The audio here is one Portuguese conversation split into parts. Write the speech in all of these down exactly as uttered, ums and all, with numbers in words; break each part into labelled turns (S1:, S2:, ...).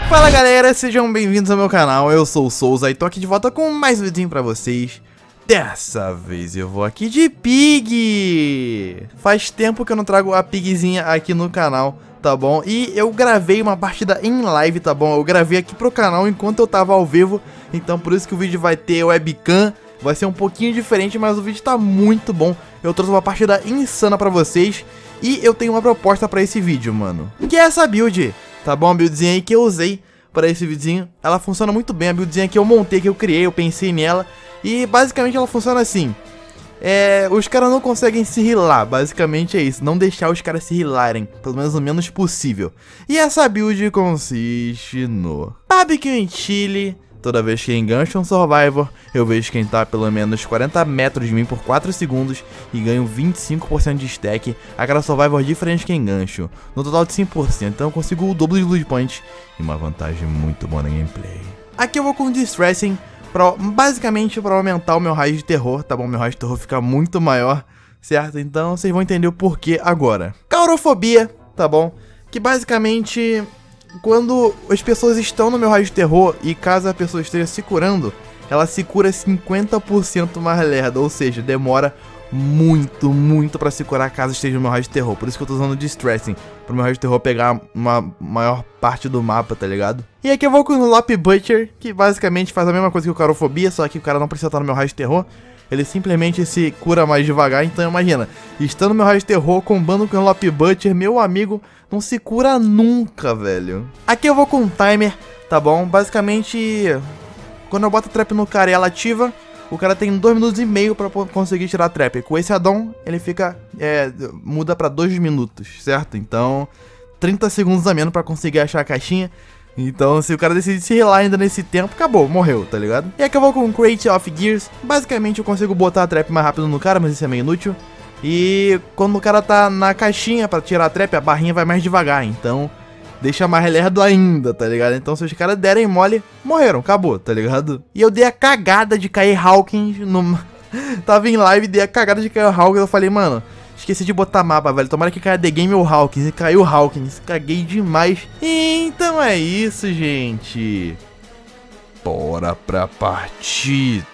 S1: Fala galera, sejam bem-vindos ao meu canal, eu sou o Souza e tô aqui de volta com mais um vídeo pra vocês. Dessa vez eu vou aqui de Pig. Faz tempo que eu não trago a Pigzinha aqui no canal, tá bom? E eu gravei uma partida em live, tá bom? Eu gravei aqui pro canal enquanto eu tava ao vivo, então por isso que o vídeo vai ter webcam. Vai ser um pouquinho diferente, mas o vídeo tá muito bom. Eu trouxe uma partida insana pra vocês e eu tenho uma proposta pra esse vídeo, mano, que é essa build, tá bom? A buildzinha aí que eu usei para esse videozinho. Ela funciona muito bem, a buildzinha que eu montei, que eu criei, eu pensei nela. E basicamente ela funciona assim. É, os caras não conseguem se healar, basicamente é isso. Não deixar os caras se healarem, pelo menos o menos possível. E essa build consiste no Barbecue and Chili. Toda vez que engancho um Survivor, eu vejo quem tá a pelo menos quarenta metros de mim por quatro segundos e ganho vinte e cinco por cento de stack a cada Survivor diferente que engancho, no total de cem por cento, então eu consigo o dobro de loot point e uma vantagem muito boa na gameplay. Aqui eu vou com Distressing, pra, basicamente para aumentar o meu raio de terror, tá bom? Meu raio de terror fica muito maior, certo? Então vocês vão entender o porquê agora. Caurofobia, tá bom? Que basicamente... quando as pessoas estão no meu raio de terror e caso a pessoa esteja se curando, ela se cura cinquenta por cento mais lerda, ou seja, demora muito, muito pra se curar caso esteja no meu raio de terror. Por isso que eu tô usando Distressing, pro meu raio de terror pegar uma maior parte do mapa, tá ligado? E aqui eu vou com o Lop Butcher, que basicamente faz a mesma coisa que o Caurofobia, só que o cara não precisa estar no meu raio de terror. Ele simplesmente se cura mais devagar, então imagina, estando no meu raio de terror, combando com o Lop Butcher, meu amigo, não se cura nunca, velho. Aqui eu vou com um timer, tá bom? Basicamente, quando eu boto a trap no cara e ela ativa, o cara tem dois minutos e meio pra conseguir tirar a trap. Com esse addon, ele fica, é, muda pra dois minutos, certo? Então, trinta segundos a menos pra conseguir achar a caixinha. Então, se o cara decidir se healar ainda nesse tempo, acabou, morreu, tá ligado? E aqui eu vou com Crate of Gears. Basicamente, eu consigo botar a trap mais rápido no cara, mas isso é meio inútil. E quando o cara tá na caixinha pra tirar a trap, a barrinha vai mais devagar. Então, deixa mais lerdo ainda, tá ligado? Então, se os caras derem mole, morreram, acabou, tá ligado? E eu dei a cagada de cair Hawkins no... Tava em live, dei a cagada de cair Hawkins. Eu falei, mano... esqueci de botar mapa, velho. Tomara que caia The Game ou Hawkins. E caiu Hawkins. Caguei demais. Então é isso, gente. Bora pra partida.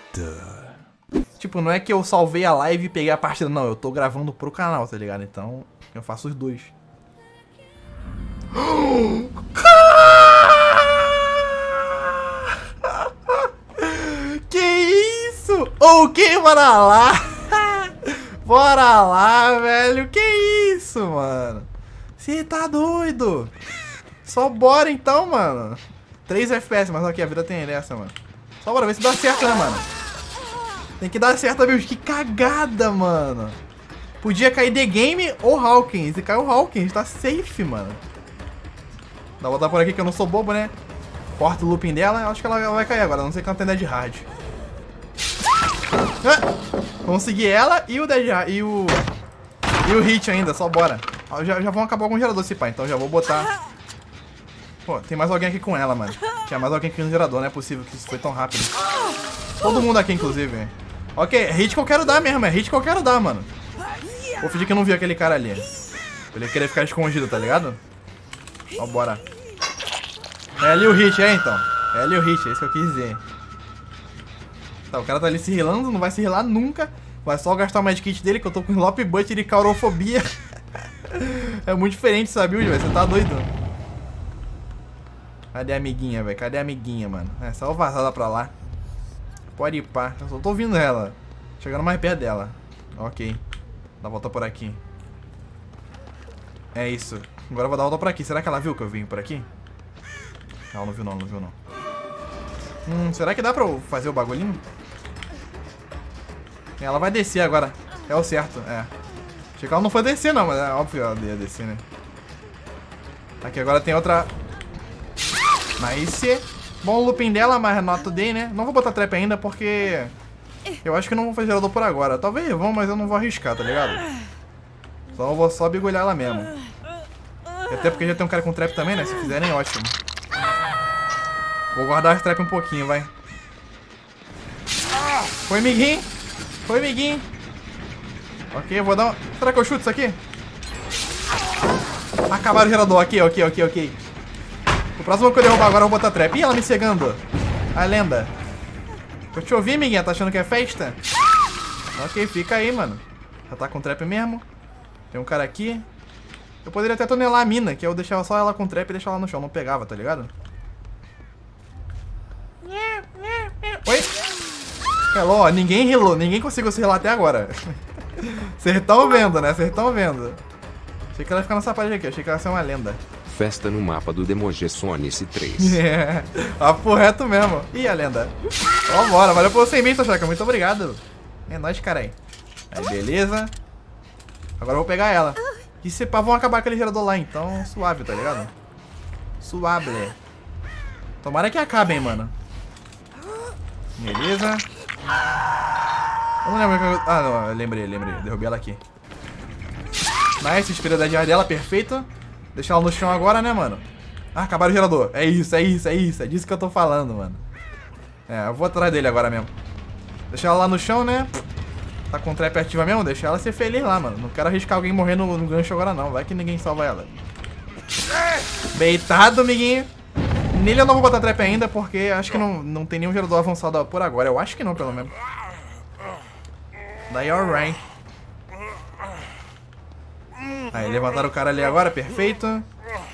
S1: Tipo, não é que eu salvei a live e peguei a partida. Não, eu tô gravando pro canal, tá ligado? Então, eu faço os dois. Que isso? O que? Bora lá. Bora lá, velho. Que isso, mano? Você tá doido? Só bora então, mano. três F P S, mas aqui a vida tem dessa, mano. Só bora ver se dá certo, né, mano? Tem que dar certo, viu? Que cagada, mano. Podia cair The Game ou Hawkins. E caiu Hawkins, tá safe, mano. Dá pra botar por aqui que eu não sou bobo, né? Corta o looping dela, acho que ela vai cair agora. Não sei quanto tem Dead Hard. Ah, consegui ela e o Dead Hard, e o e o hit ainda, só bora. Já, já vão acabar com o gerador se pá, então já vou botar. Pô, tem mais alguém aqui com ela, mano. Tinha mais alguém aqui no gerador, não é possível que isso foi tão rápido. Todo mundo aqui, inclusive. Ok, é hit que eu quero dar mesmo, é hit que eu quero dar, mano. Vou fingir que eu não vi aquele cara ali. Pra ele querer ficar escondido, tá ligado? Ó, bora. É ali o hit, é então. É ali o hit, é isso que eu quis dizer. Tá, o cara tá ali se healando, não vai se healar nunca. Vai só gastar o medkit dele, que eu tô com Lop Butcher e Caurofobia. É muito diferente essa build, velho. Você tá doido? Cadê a amiguinha, velho? Cadê a amiguinha, mano? É só vazar ela pra lá. Pode ir pá. Eu só tô ouvindo ela. Chegando mais perto dela. Ok. Dá a volta por aqui. É isso. Agora eu vou dar a volta por aqui. Será que ela viu que eu vim por aqui? Não, não viu não, não viu não. Hum, será que dá pra eu fazer o bagulhinho? Ela vai descer agora. É o certo, é. Achei que ela não foi descer não, mas é óbvio que ela ia descer, né? Aqui agora tem outra. Nice. Bom o looping dela, mas not today, né? Não vou botar trap ainda porque... eu acho que não vou fazer gerador por agora. Talvez vão, mas eu não vou arriscar, tá ligado? Só eu vou só bigolhar ela mesmo. E até porque já tem um cara com trap também, né? Se fizerem, ótimo. Vou guardar as trap um pouquinho, vai. Foi, miguinho. Foi, miguinho. Ok, eu vou dar uma... será que eu chuto isso aqui? Acabaram o gerador. Ok, ok, ok, ok. O próximo que eu derrubar agora eu vou botar trap. Ih, ela me cegando. A lenda. Eu te ouvi, amiguinha. Tá achando que é festa? Ok, fica aí, mano. Já tá com trap mesmo. Tem um cara aqui. Eu poderia até tunelar a mina, que eu deixava só ela com trap e deixava ela no chão. Não pegava, tá ligado? Oi? Hello, ó, ninguém rilou. Ninguém conseguiu se rilar até agora. Vocês estão vendo, né? Vocês estão vendo. Achei que ela ia ficar nessa parede aqui. Achei que ela ia ser uma lenda.
S2: Festa no mapa do Demogessonice três.
S1: É, papo reto mesmo. Ih, a lenda. Vambora, valeu por cem mil, Toshaka. Muito obrigado. É nóis, carai. Aí, beleza. Agora eu vou pegar ela. E se pá, vão acabar aquele gerador lá, então suave, tá ligado? Suave. Tomara que acabem, mano. Beleza. Eu não lembro que eu... Ah, não, eu lembrei, lembrei. Derrubei ela aqui. Nice, espírito da dela, perfeito. Deixar ela no chão agora, né, mano? Ah, acabaram o gerador. É isso, é isso, é isso. É disso que eu tô falando, mano. É, eu vou atrás dele agora mesmo. Deixar ela lá no chão, né? Tá com trap ativa mesmo? Deixa ela ser feliz lá, mano. Não quero arriscar alguém morrer no, no gancho agora, não. Vai que ninguém salva ela. Beitado, amiguinho. Nele eu não vou botar trap ainda, porque acho que não, não tem nenhum gerador avançado por agora. Eu acho que não, pelo menos. Daí, alright. Aí, levantaram o cara ali agora, perfeito.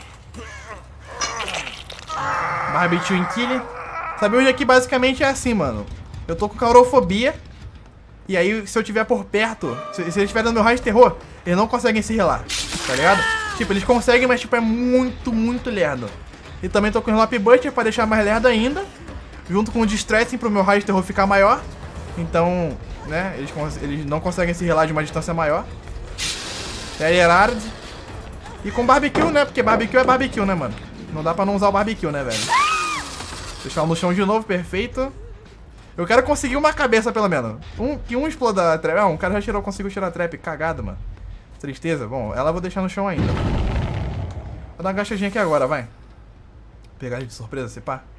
S1: Barbecue em kill. Sabe, hoje aqui basicamente é assim, mano. Eu tô com caurofobia. E aí, se eu tiver por perto, se, se eles estiverem no meu raio de terror, eles não conseguem se relar, tá ligado? Tipo, eles conseguem, mas tipo, é muito, muito lerdo. E também tô com o Slap Buster pra deixar mais lerdo ainda. Junto com o Distressing pro meu raio de terror ficar maior. Então, né, eles, eles não conseguem se relar de uma distância maior. E aí, Herard. E com barbecue, né? Porque barbecue é barbecue, né, mano? Não dá pra não usar o barbecue, né, velho? Deixar no chão de novo, perfeito. Eu quero conseguir uma cabeça, pelo menos. Um, que um exploda a trap. Ah, um cara já tirou, conseguiu tirar a trap. Cagado, mano. Tristeza. Bom, ela eu vou deixar no chão ainda. Vou dar uma agachadinha aqui agora, vai. Vou pegar ele de surpresa, se pá.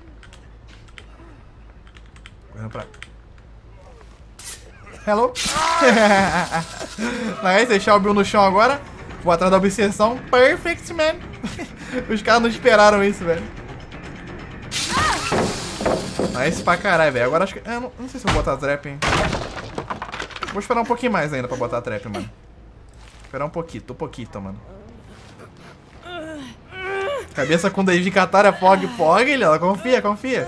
S1: Correndo pra... Hello. Nice, deixar o Bill no chão agora. Vou atrás da obsessão. Perfect, man. Os caras não esperaram isso, velho. Nice pra caralho, velho. Agora acho que... Eu não, não sei se eu vou botar a trap, hein. Vou esperar um pouquinho mais ainda pra botar a trap, mano. Esperar um pouquinho, um pouquinho, mano. Cabeça com dedicatória, fog, fog, ele, ó. Confia, confia.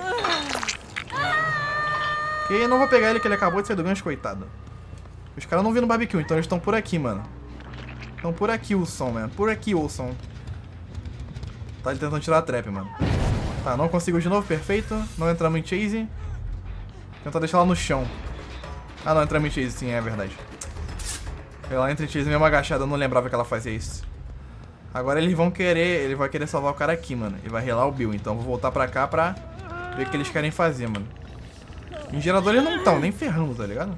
S1: Ok, eu não vou pegar ele, que ele acabou de sair do gancho, coitado. Os caras não viram no barbecue, então eles estão por aqui, mano. Estão por aqui, Wilson, mano. Por aqui, Wilson. Tá ele tentando tirar a trap, mano. Tá, não conseguiu de novo, perfeito. Não entramos em chase. Tentar deixar ela no chão. Ah, não, entramos em chase, sim, é verdade. Ela entra em chase mesmo agachada, eu não lembrava que ela fazia isso. Agora eles vão querer, ele vai querer salvar o cara aqui, mano. E vai relar o Bill, então eu vou voltar pra cá pra ver o que eles querem fazer, mano. Em gerador eles não estão, nem ferrando, tá ligado?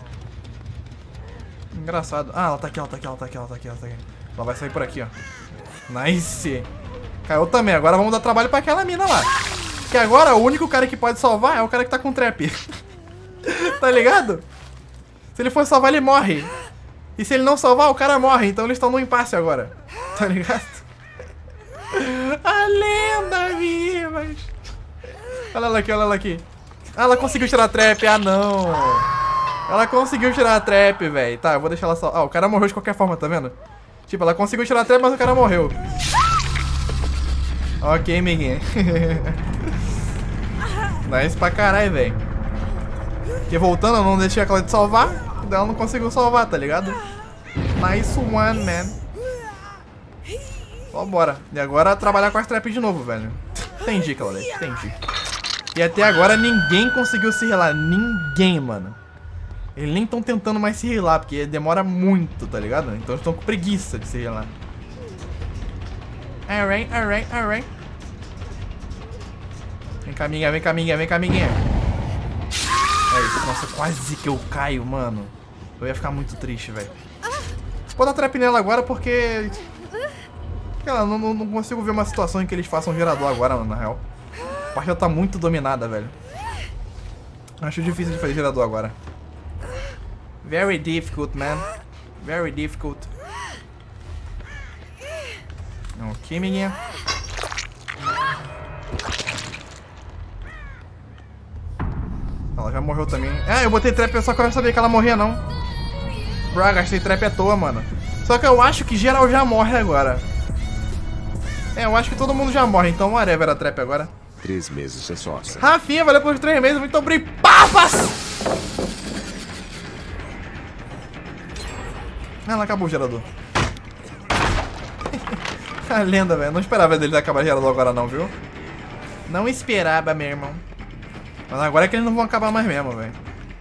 S1: Engraçado. Ah, ela tá aqui, ela tá aqui, ela tá aqui, ela tá aqui, ela tá aqui. Ela vai sair por aqui, ó. Nice. Caiu também. Agora vamos dar trabalho pra aquela mina lá. Que agora o único cara que pode salvar é o cara que tá com trap. Tá ligado? Se ele for salvar, ele morre. E se ele não salvar, o cara morre. Então eles estão no impasse agora. Tá ligado? A lenda viva. Olha ela aqui, olha ela aqui. Ah, ela conseguiu tirar a trap. Ah, não. Ela conseguiu tirar a trap, velho. Tá, eu vou deixar ela só... Ah, o cara morreu de qualquer forma, tá vendo? Tipo, ela conseguiu tirar a trap, mas o cara morreu. Ok, amiguinha. Nice pra caralho, velho. Porque voltando, eu não deixei aquela de salvar. Daí ela não conseguiu salvar, tá ligado? Nice one, man. Vambora. E agora trabalhar com as traps de novo, velho. Entendi, Claudete. Entendi. E até agora ninguém conseguiu se relar. Ninguém, mano. Eles nem estão tentando mais se relar, porque demora muito, tá ligado? Então eles estão com preguiça de se relar. Alright, alright, alright. Vem cá, amiguinha, vem cá, amiguinha, vem cá, amiguinha. É isso, nossa, quase que eu caio, mano. Eu ia ficar muito triste, velho. Vou dar trap nela agora porque... Sei lá, não, não consigo ver uma situação em que eles façam gerador agora, na real. A partida tá muito dominada, velho. Acho difícil de fazer gerador agora. Very difficult, man. Very difficult. Ok, amiguinha. ela já morreu também. Ah, eu botei trap, eu só que eu não sabia que ela morria, não. Bro, gastei trap à toa, mano. Só que eu acho que geral já morre agora. É, eu acho que todo mundo já morre, então whatever a trap agora.
S2: Três meses é sócia.
S1: Rafinha, valeu pelos três meses, muito obrigado. Papas! Ah, ela acabou o gerador. A lenda, velho. Não esperava dele acabar o gerador agora não, viu? Não esperava, meu irmão. Mas agora é que eles não vão acabar mais mesmo, velho.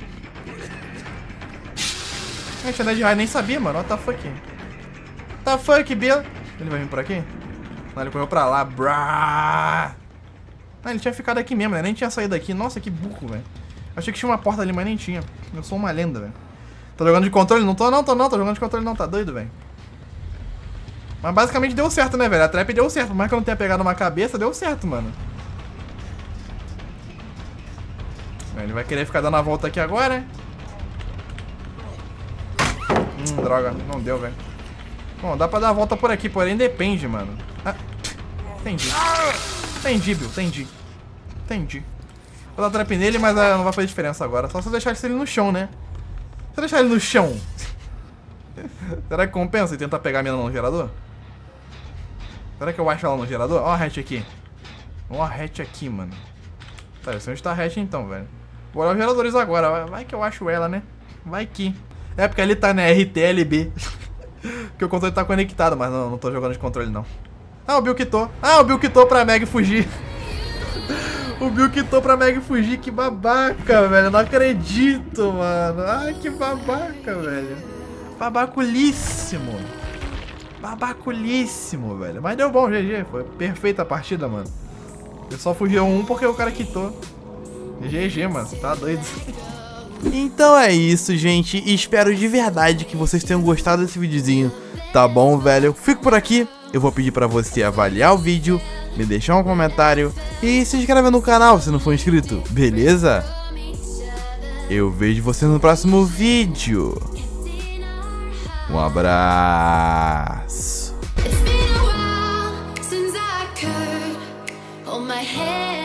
S1: A gente de raio nem sabia, mano. What the fuck? What the fuck, Bill? Ele vai vir por aqui? Não, ele correu pra lá. Brá! Ah, ele tinha ficado aqui mesmo, né? Nem tinha saído daqui. Nossa, que burro, velho. Achei que tinha uma porta ali, mas nem tinha. Eu sou uma lenda, velho. Tô jogando de controle? Não tô não, tô não. Tô jogando de controle não. Tá doido, velho. Mas basicamente deu certo, né, velho? A trap deu certo. Por mais que eu não tenha pegado uma cabeça, deu certo, mano. Ele vai querer ficar dando a volta aqui agora. Hum, droga. Não deu, velho. Bom, dá pra dar a volta por aqui, porém depende, mano. Ah, entendi. Entendi, Bill. Entendi. Entendi. Vou dar trap nele, mas ah, não vai fazer diferença agora. Só se eu deixar ele no chão, né? Se eu deixar ele no chão... Será que compensa e tentar pegar a mina no gerador? Será que eu acho ela no gerador? Ó a hatch aqui. Ó a hatch aqui, mano. Tá, eu sei onde tá a hatch então, velho. Vou olhar os geradores agora. Vai que eu acho ela, né? Vai que. É porque ali tá, né? R T L B. Porque o controle tá conectado, mas não, não tô jogando de controle, não. Ah, o Bill quitou. Ah, o Bill quitou pra Meg fugir. O Bill quitou pra Meg fugir. Que babaca, velho. Não acredito, mano. Ai, que babaca, velho. Babaculíssimo. Babaculíssimo, velho. Mas deu bom, G G. Foi perfeita a partida, mano. Eu só fugi um porque o cara quitou. G G, mano. Você tá doido. Então é isso, gente. Espero de verdade que vocês tenham gostado desse videozinho. Tá bom, velho? Fico por aqui. Eu vou pedir pra você avaliar o vídeo, me deixar um comentário e se inscrever no canal se não for inscrito, beleza? Eu vejo você no próximo vídeo. Um abraço.
S3: It's been a while since I could hold my head